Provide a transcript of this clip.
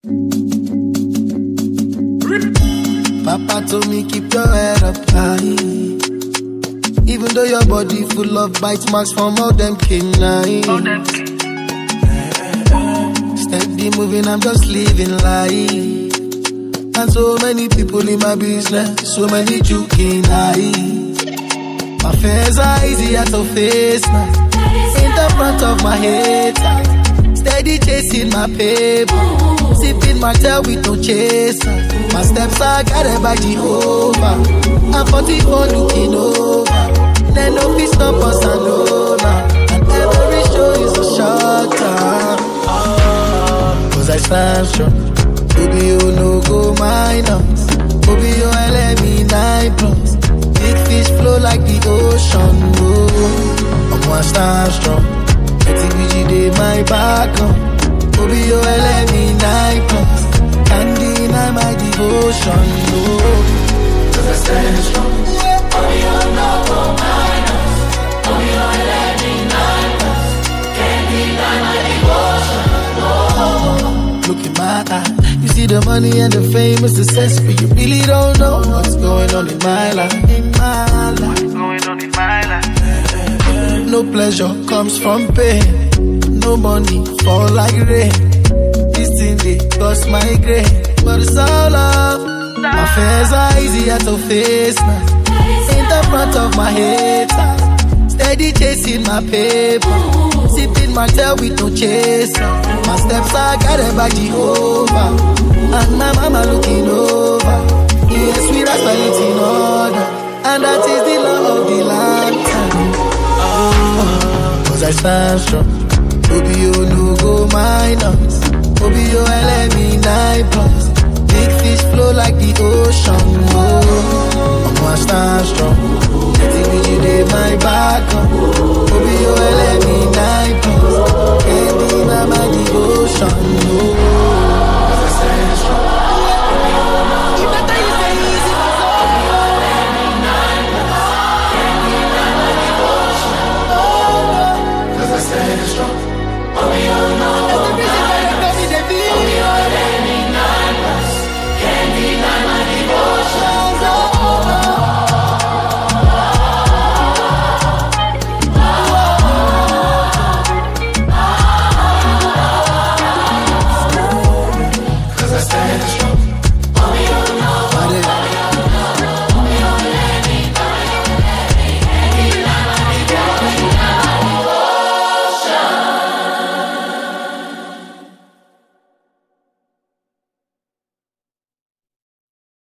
Papa told me keep your head up high. Even though your body full of bite marks from all them canines. Steady moving, I'm just living life. And so many people in my business, so many joking eyes. My affairs are easier to face now. In the front of my head, steady chasing my paper, sipping my tail with no chaser. My steps are guided by Jehovah. I'm 44 looking over. Then no peace, no boss, I know now. And every show is a short time. Cause I stand strong. Baby, you no go minus. Baby, you LME 9+. Big fish flow like the ocean. Oh, I'm one star strong. TBG day my back on. Baby, you LME 9+. Can't deny my devotion. Oh, cause I stand strong. Baby, you no go minus. Baby, you LME 9+. Can't deny my devotion. Oh, look in my eye. You see the money and the fame and success, but you really don't know what's going on in my life. In my life. What's going on in my life? No pleasure comes from pain. No money fall like rain. This thing they cost my grain, but it's all love. My affairs are easier to face now. In the front of my head, steady chasing my paper, sipping my tail with no chaser. My steps are guided by Jehovah. And my mama looking over. Yes, we are spelling in order. And that is the law of the land. Cause I stand strong. Baby, you no go minus. Baby, you LME 9+. Big fish flow like the ocean. Oh, I'm one stand strong. TBG day my back on. Baby, you LME 9+.